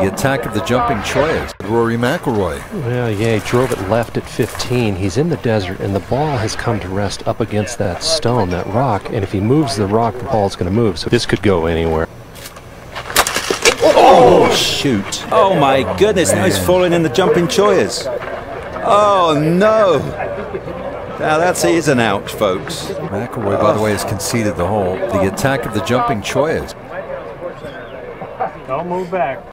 The attack of the jumping Chollas. Rory McIlroy. Well, yeah, he drove it left at 15. He's in the desert, and the ball has come to rest up against that stone, that rock, and if he moves the rock, the ball's going to move, so this could go anywhere. Oh, shoot. Oh, my goodness, now he's falling in the jumping Chollas. Oh, no. Now, that is an ouch, folks. McIlroy, by the way, has conceded the hole. The attack of the jumping Chollas. Don't move back.